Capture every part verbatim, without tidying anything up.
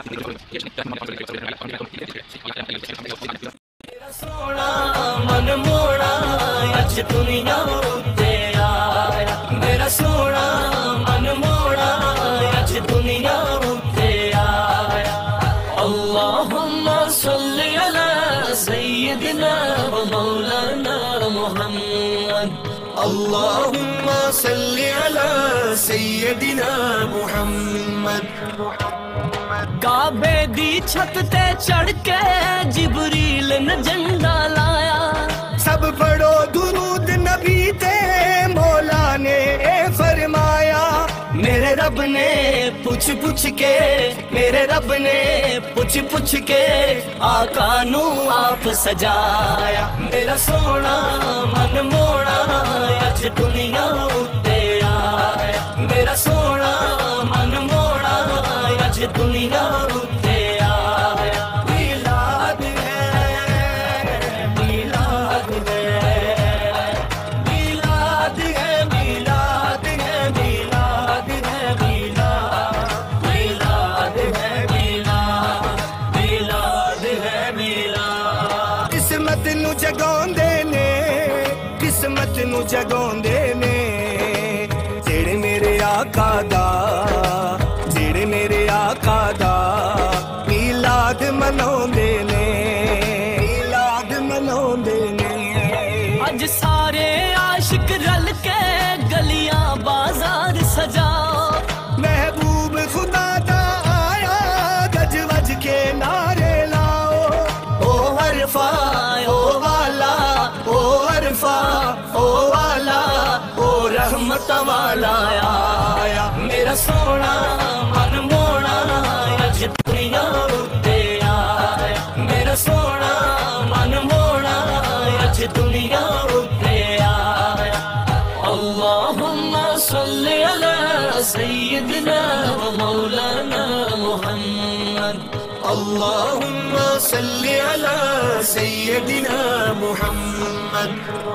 سونا من موڑا اج دنیا تے آیا میرا سونا من موڑا اج دنیا تے آیا اللہم صلی علی سیدنا و مولانا محمد اللہم صلی علی سیدنا محمد کعبے دی چھت تے چڑھ کے جبریل نے جھنڈا لایا سب پڑھو درود نبی تے مولا نے اے فرمایا میرے رب نے پوچھ پوچھ کے میرے رب نے پوچھ پوچھ کے آقا نو آپ سجایا میرا سونا من موڑا اج دنیا تے آیا میرا سونا من موڑا اج دنیا تے آیا میلاد ہے میلاد ہے میلاد ہے میلاد ہے میلاد ہے میلاد میلاد ہے میلاد میلاد ہے میلاد قسمت نو جگاوندے نے قسمت نو جگاوندے نے جڑے میرے آقا دا جڑے میرے آقا دا میلاد مناوندے نے میلاد مناوندے نے اج سارے عاشق رل کے گلیاں بازار سجاؤ محبوب خدا دا آیا گج وج کے نعرے لاؤ او عرفہ او والا او عرفہ او والا او رحمت والا آیا میرا سونا من موڑا اج دنیا تے آیا میرا سونا من موڑا اج دنیا تے آیا اللہم صلی علی سیدنا و مولانا محمد اللہم صلی علی سیدنا محمد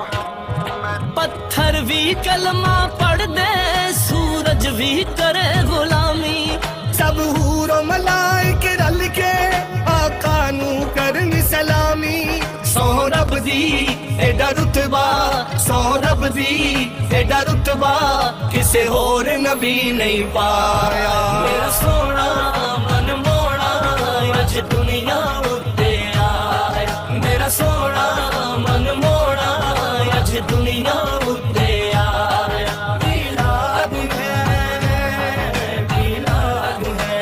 پتھر بھی کلمہ پڑھ دے سورج بھی کرے غلامی سب حور و ملائک رل کے آقا نو کرنی سلامی سو رب دی ایڈا رتبہ سو رب دی ایڈا رتبہ کسے اور نبی نہیں پایا میرا سونا من موڑا اج دنیا تے آیا میرا سونا من موڑا اج دنیا تے آیا میلاد ہے میلاد ہے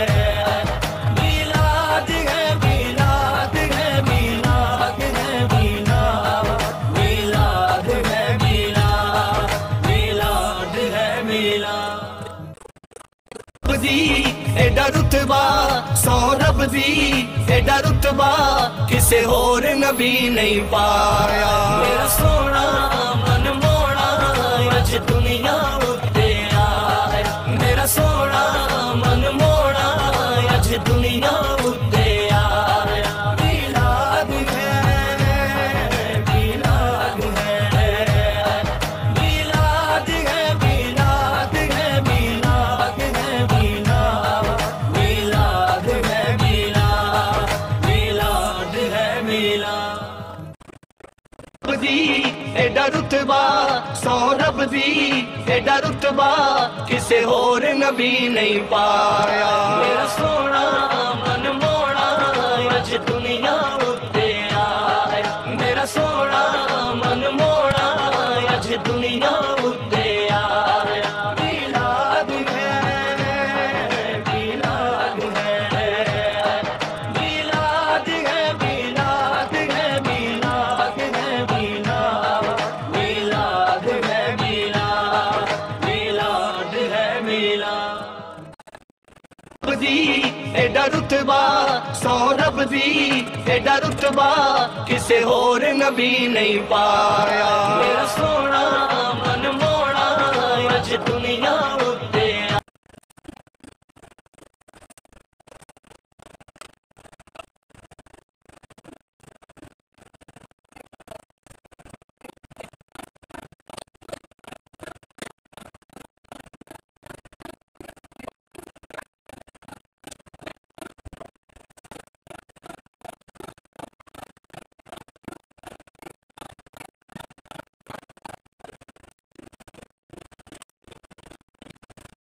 میلاد ہے میلاد ہے میلاد ہے میلاد میلاد ہے میلاد میلاد ہے میلاد دی ایڈا رتبہ سو رب دی ایڈا رتبہ کسے اور نبی نہیں پایا میرا سونا من موڑا اج دنیا تے آیا میرا سونا من موڑا اج دنیا تے آیا میلاد ہے میلاد ہے میلاد ہے میلاد ہے میلاد ہے میلاد میلاد ہے میلاد میلاد ہے میلاد دی ایڈا رتبہ سو رب دی ایڈا رتبہ کسے اور نبی نہیں پایا میرا سونا من موڑا اج دنیا تے آیا میرا سونا من موڑا اج دنیا تے آیا میلاد ہے میلاد ہے میلاد ہے میلاد ہے میلاد ہے میلاد میلاد ہے میلاد میلاد ہے میلاد دی ایڈا رتبہ سو رب دی ایڈا رتبہ کسے اور نبی نہیں پایا میرا سونا